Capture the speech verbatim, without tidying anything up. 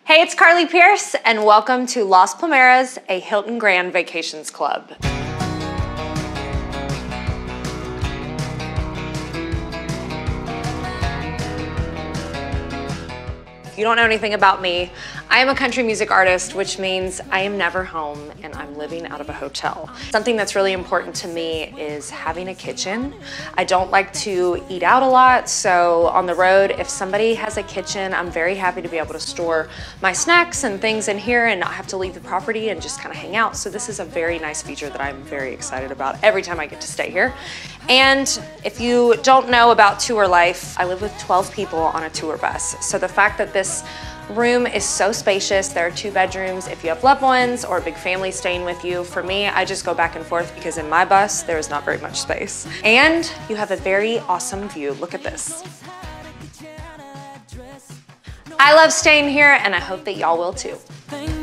Hey, it's Carly Pearce, and welcome to Las Palmeras, a Hilton Grand Vacations Club. If you don't know anything about me, I am a country music artist, which means I am never home and I'm living out of a hotel. Something that's really important to me is having a kitchen. I don't like to eat out a lot, so on the road, if somebody has a kitchen, I'm very happy to be able to store my snacks and things in here and not have to leave the property and just kind of hang out. So this is a very nice feature that I'm very excited about every time I get to stay here. And if you don't know about tour life, I live with twelve people on a tour bus. So the fact that this room is so spacious, there are two bedrooms if you have loved ones or a big family staying with you. For me, I just go back and forth because in my bus, there is not very much space. And you have a very awesome view. Look at this. I love staying here and I hope that y'all will too.